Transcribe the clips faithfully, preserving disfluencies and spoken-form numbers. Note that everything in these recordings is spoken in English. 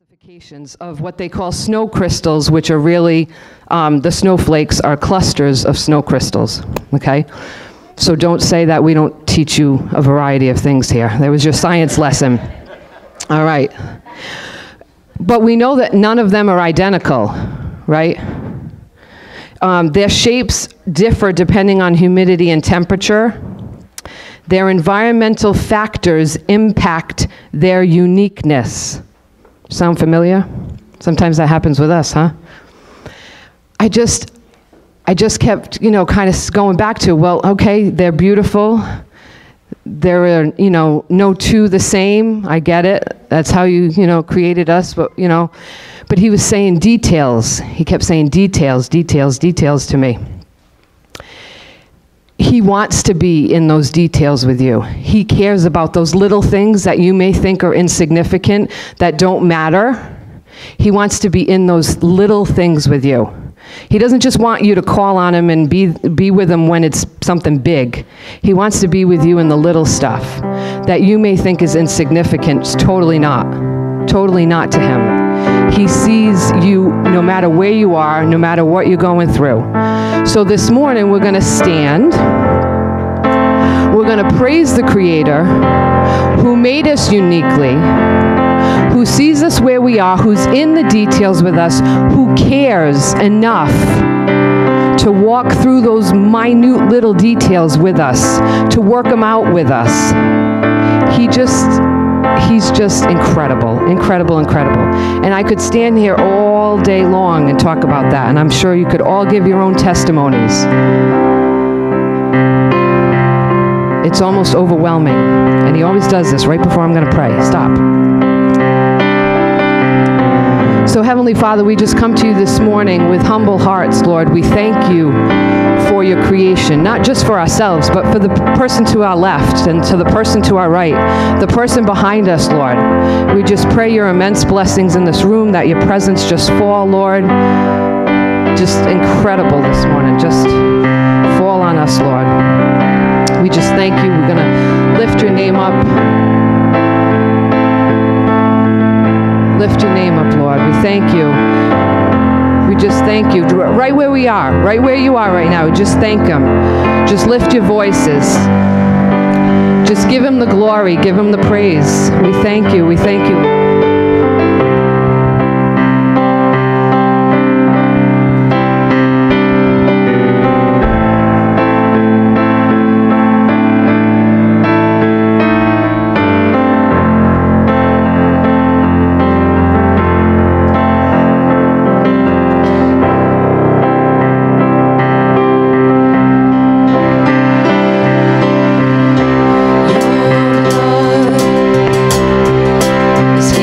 Modifications of what they call snow crystals, which are really, um, the snowflakes are clusters of snow crystals, okay? So don't say that we don't teach you a variety of things here. That was your science lesson. All right. But we know that none of them are identical, right? Um, their shapes differ depending on humidity and temperature. Their environmental factors impact their uniqueness. Sound familiar? Sometimes that happens with us, huh? I just, I just kept, you know, kind of going back to, well, okay, they're beautiful. There are, you know, no two the same. I get it. That's how you, you know, created us, but, you know. But he was saying details. He kept saying details, details, details to me. He wants to be in those details with you. He cares about those little things that you may think are insignificant, that don't matter. He wants to be in those little things with you. He doesn't just want you to call on him and be, be with him when it's something big. He wants to be with you in the little stuff that you may think is insignificant. It's totally not. Totally not to him. He sees you no matter where you are, no matter what you're going through. So this morning we're going to stand. We're going to praise the Creator who made us uniquely, who sees us where we are, who's in the details with us, who cares enough to walk through those minute little details with us, to work them out with us. He just, he's just incredible, incredible, incredible. And I could stand here all day long and talk about that, and I'm sure you could all give your own testimonies. It's almost overwhelming, and he always does this right before I'm going to pray. Stop. So Heavenly Father, we just come to you this morning with humble hearts, Lord. We thank you for your creation, not just for ourselves, but for the person to our left and to the person to our right, the person behind us, Lord. We just pray your immense blessings in this room, that your presence just fall, Lord. Just incredible this morning. Just fall on us, Lord. We just thank you. We're going to lift your name up. Lift your name up, Lord. We thank you. We just thank you. Right where we are, right where you are right now, just thank him. Just lift your voices. Just give him the glory. Give him the praise. We thank you. We thank you. It's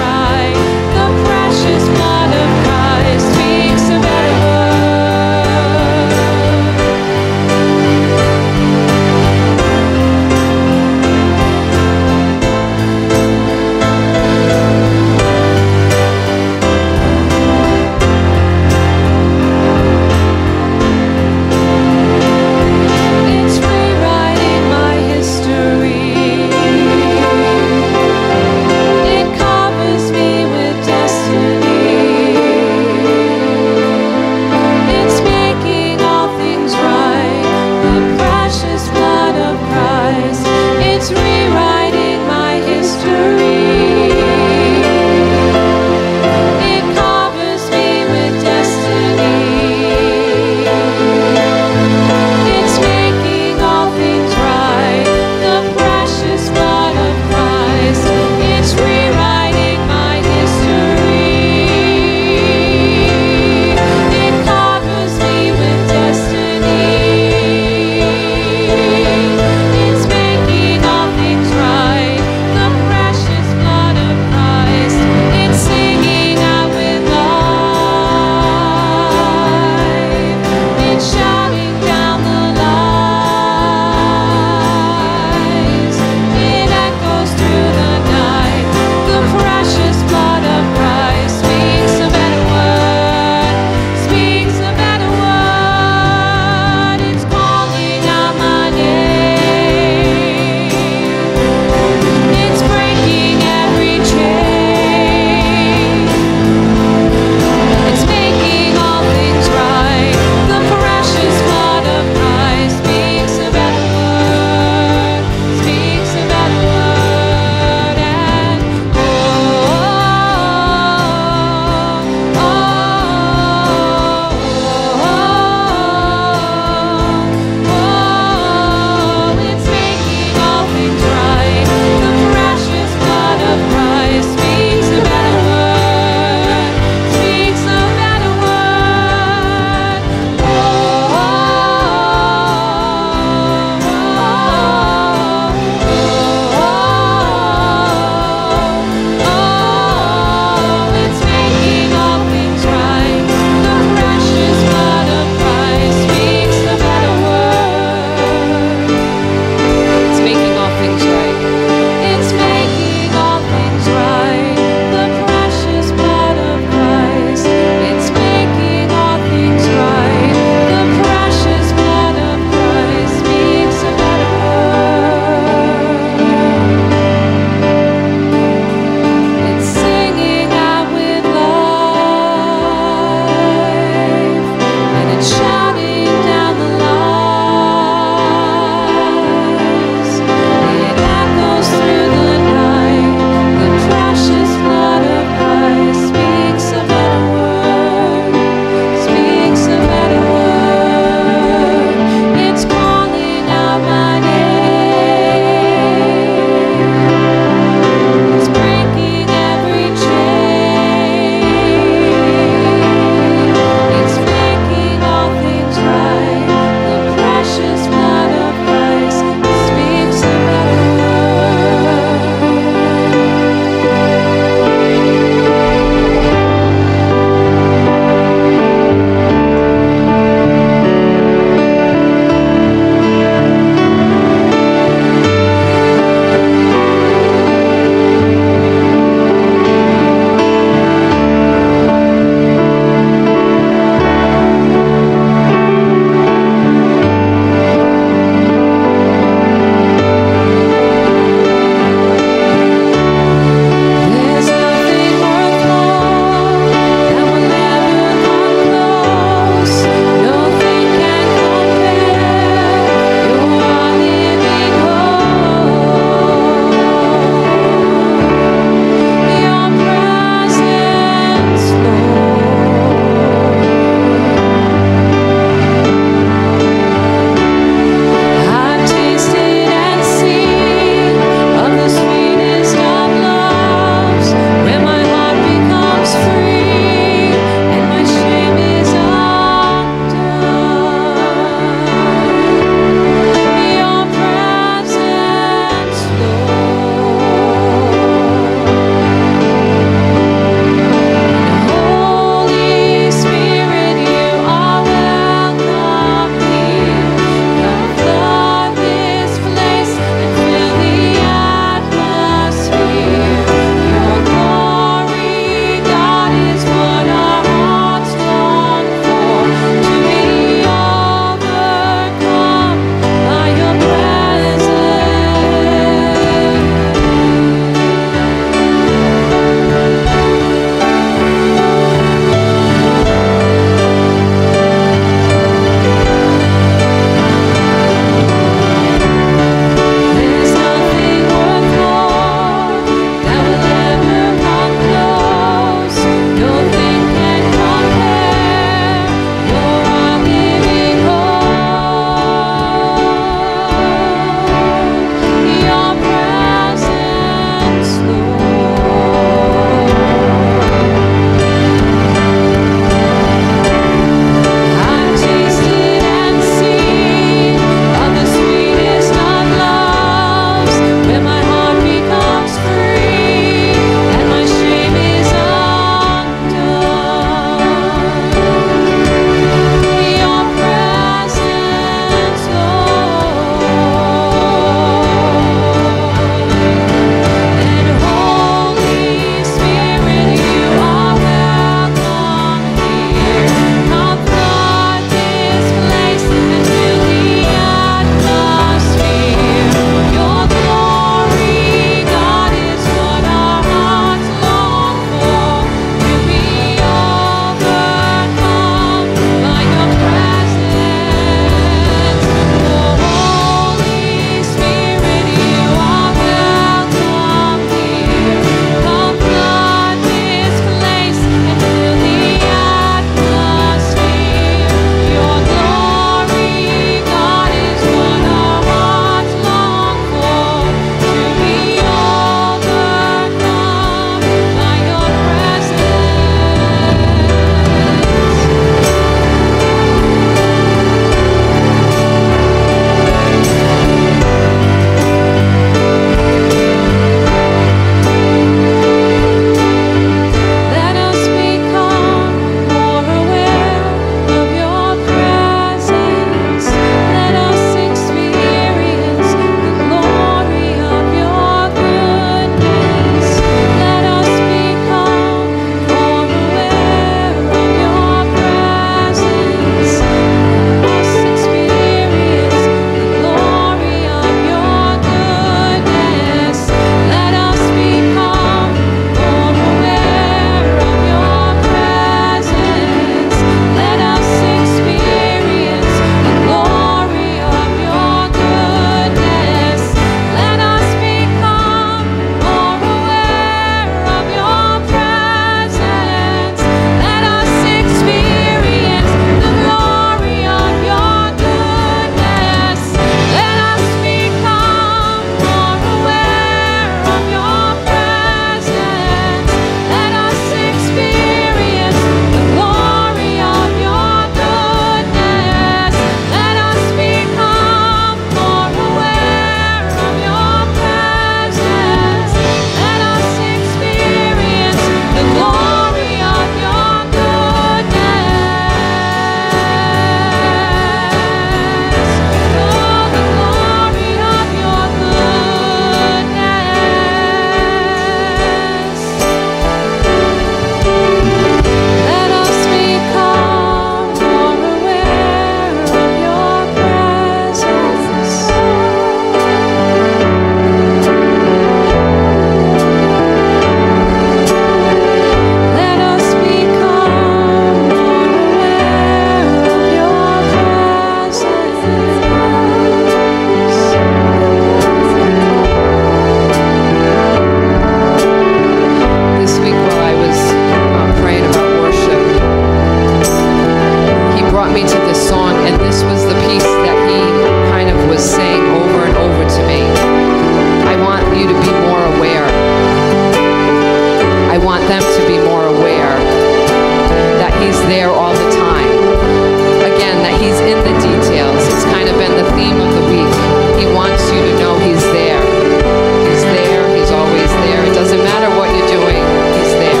them to be more aware that he's there all the time. Again, that he's in the details. It's kind of been the theme of the week. He wants you to know he's there. He's there. He's always there. It doesn't matter what you're doing. He's there.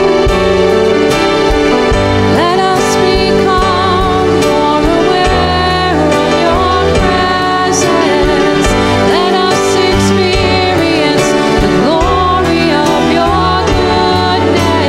Let us become more aware of your presence. Let us experience the glory of your goodness.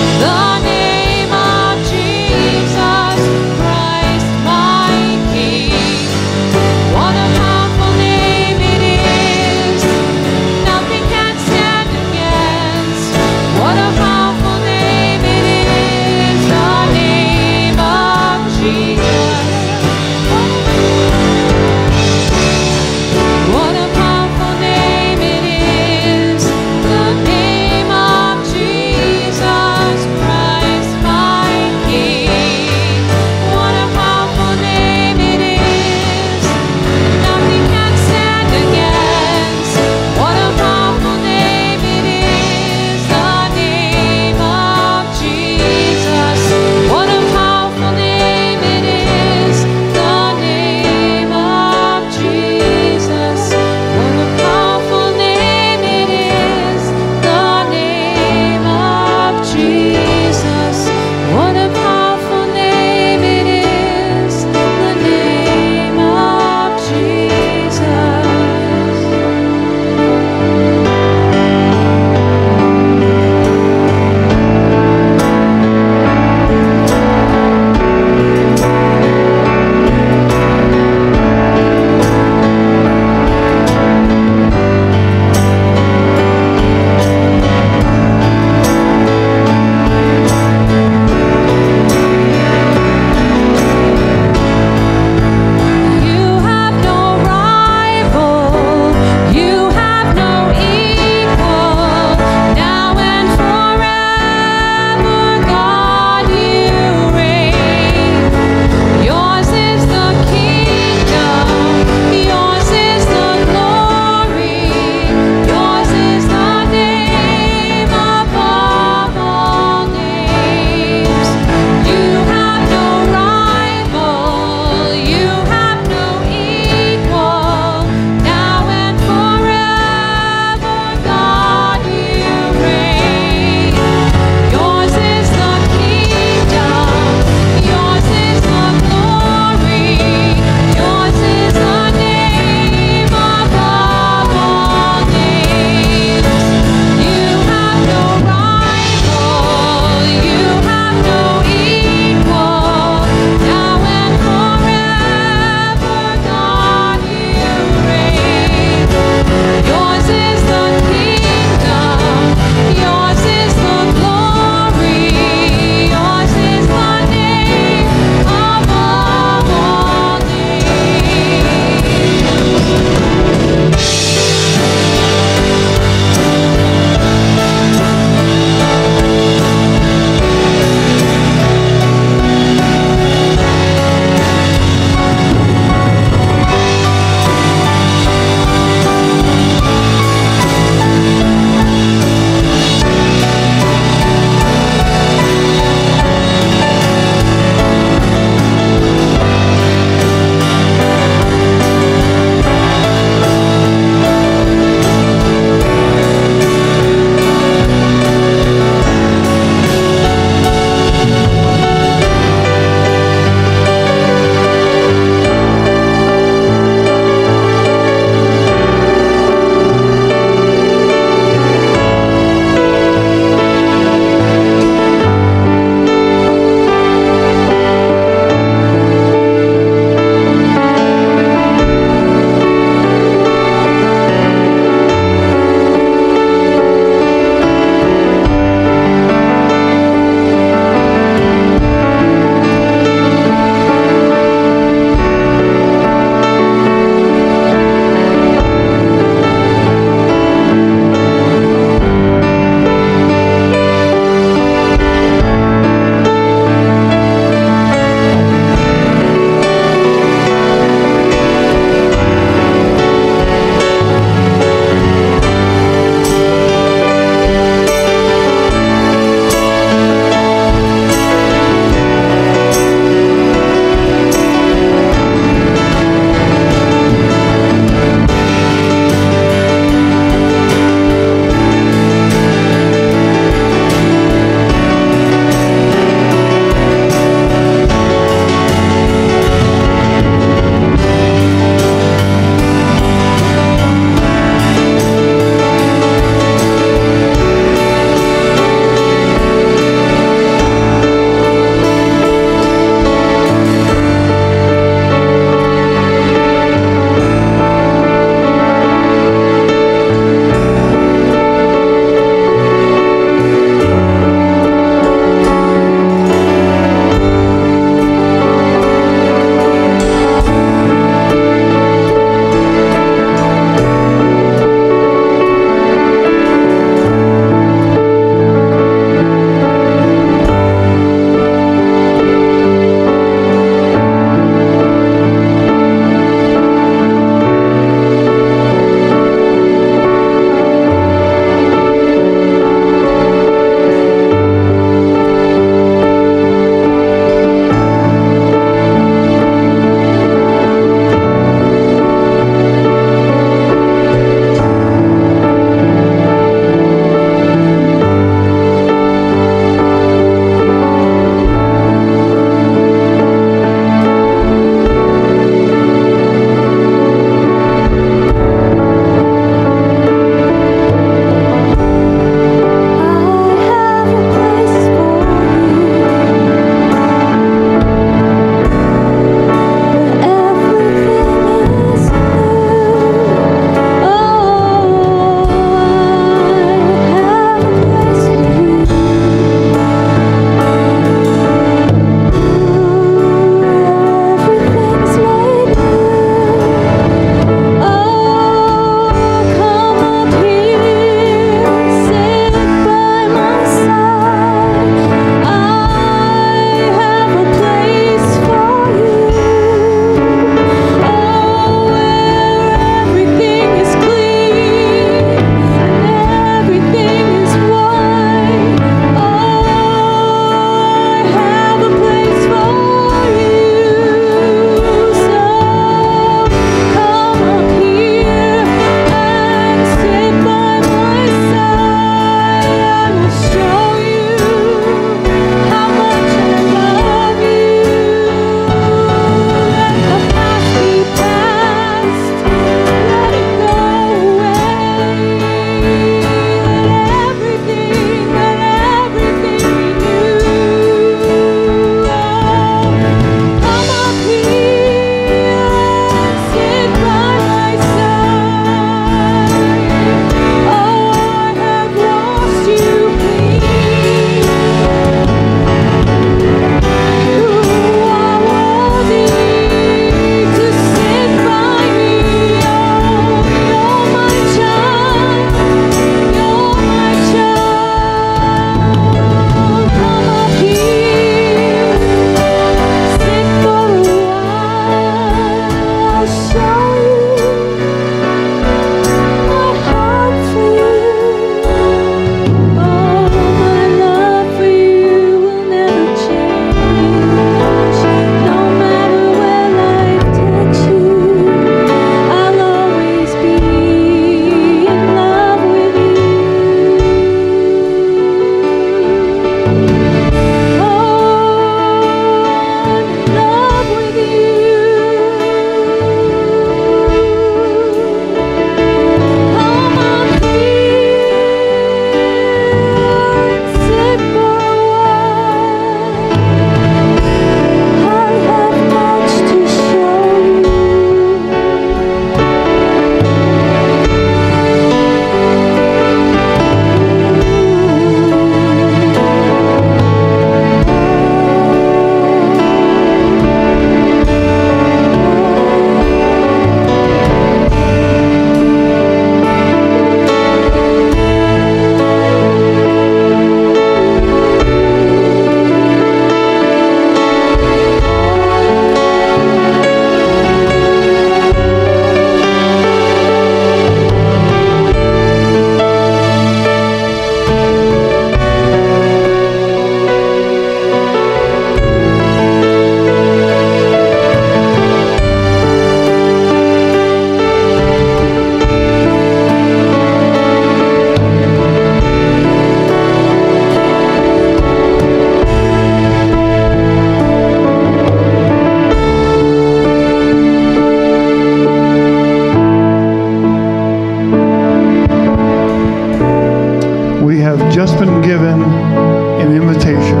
have just been given an invitation.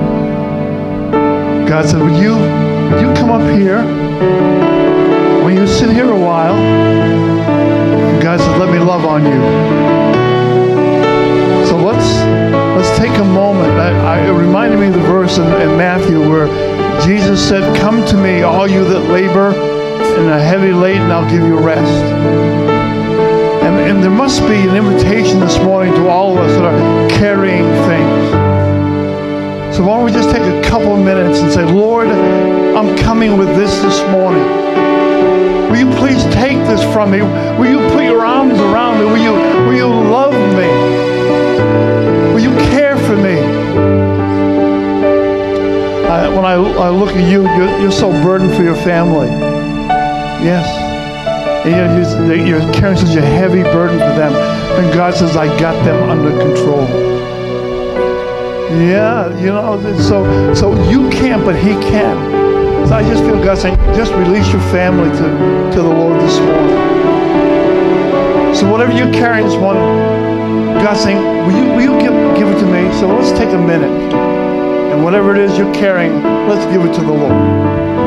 God said, would you, would you come up here? Will you sit here a while? And God said, let me love on you. So let's let's take a moment. I, I, it reminded me of the verse in, in Matthew where Jesus said, come to me, all you that labor and are heavy laden, and I'll give you rest. And, and there must be an invitation this morning to all of us that are carrying things. So why don't we just take a couple of minutes and say, Lord, I'm coming with this this morning. Will you please take this from me? Will you put your arms around me? Will you, will you love me? Will you care for me? I, when I, I look at you, you're, you're so burdened for your family. Yes. And you're, you're carrying such a heavy burden for them. And God says, I got them under control. Yeah, you know, so so you can't, but he can. So I just feel God saying, just release your family to, to the Lord this morning. So whatever you're carrying this morning, God's saying, will you, will you give, give it to me? So let's take a minute. And whatever it is you're carrying, let's give it to the Lord.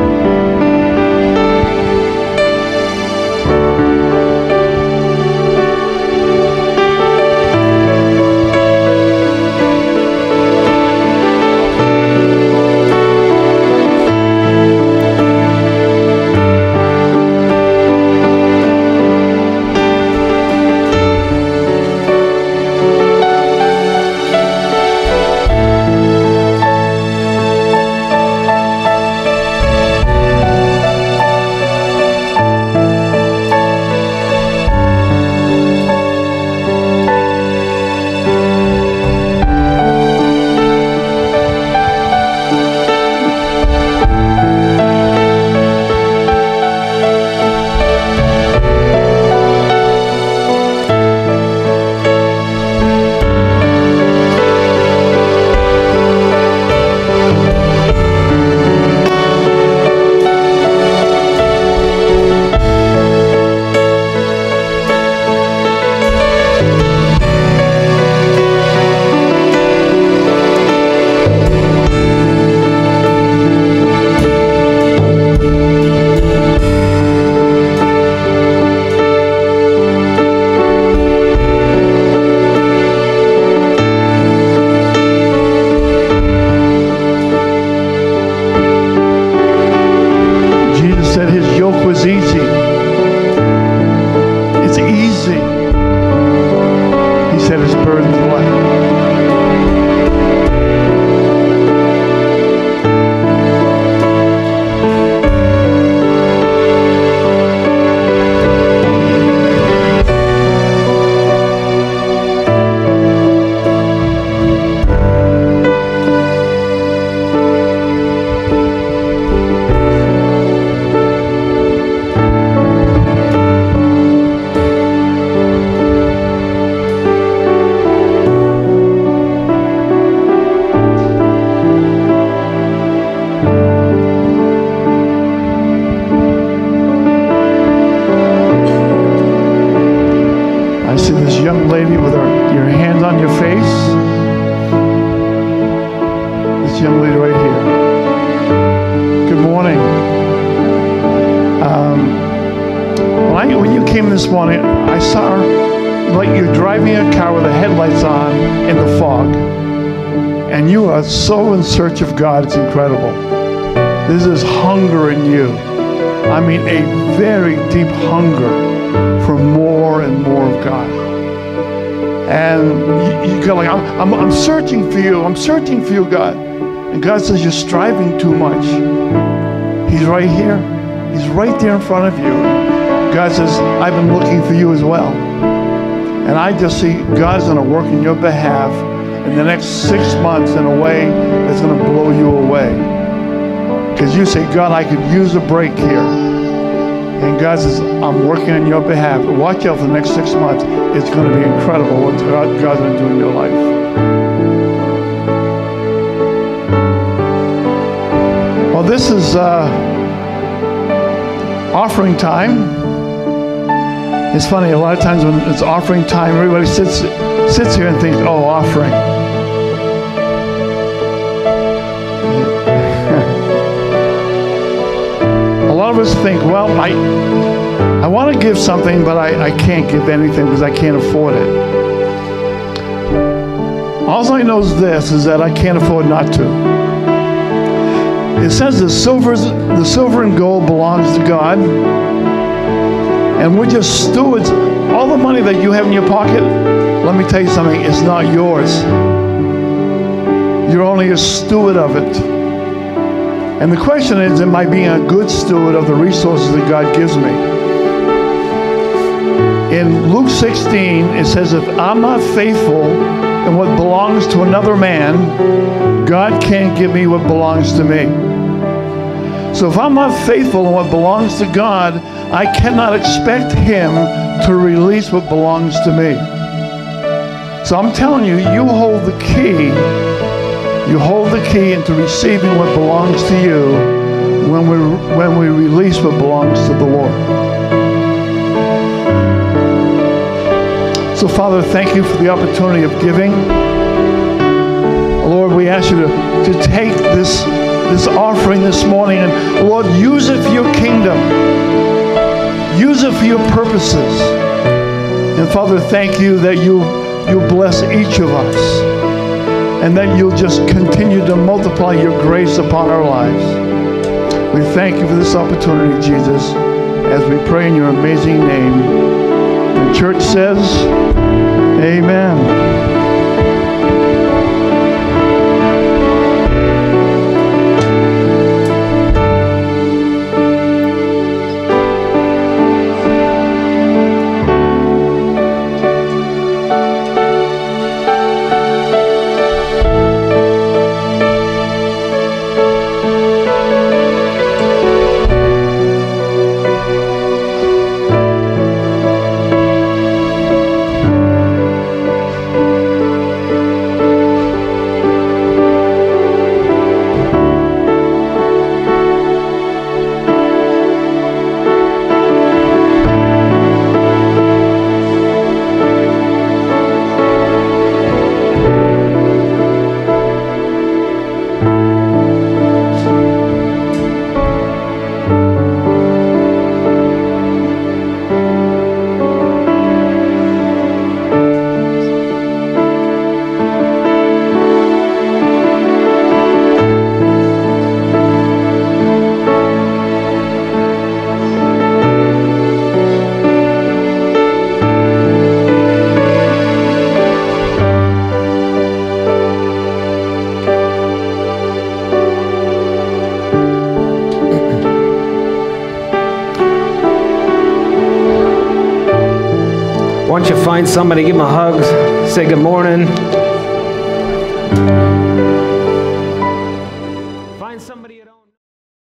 So in search of God, it's incredible. There's this hunger in you. I mean, a very deep hunger for more and more of God. And you, you go like, I'm, I'm, I'm searching for you. I'm searching for you, God. And God says, you're striving too much. He's right here. He's right there in front of you. God says, I've been looking for you as well. And I just see God's going to work in your behalf in the next six months in a way that's going to blow you away. Because you say, God, I could use a break here. And God says, I'm working on your behalf. Watch out for the next six months. It's going to be incredible what God, God's going to do in your life. Well, this is uh, offering time. It's funny, a lot of times when it's offering time, everybody sits sits here and thinks, oh, offering. A lot of us think, well, I, I want to give something, but I, I can't give anything because I can't afford it. All I know is this, is that I can't afford not to. It says the silver, the silver and gold belongs to God, and we're just stewards. All the money that you have in your pocket, let me tell you something, it's not yours. You're only a steward of it. And the question is, am I being a good steward of the resources that God gives me? In Luke sixteen, it says, if I'm not faithful in what belongs to another man, God can't give me what belongs to me. So if I'm not faithful in what belongs to God, I cannot expect Him to release what belongs to me. So I'm telling you, you hold the key. You hold the key into receiving what belongs to you when we, when we release what belongs to the Lord. So, Father, thank you for the opportunity of giving. Lord, we ask you to, to take this, this offering this morning and, Lord, use it for your kingdom. Use it for your purposes. And, Father, thank you that you, you bless each of us and that you'll just continue to multiply your grace upon our lives. We thank you for this opportunity, Jesus, as we pray in your amazing name. The church says, amen. Why don't you find somebody, give them a hug, say good morning.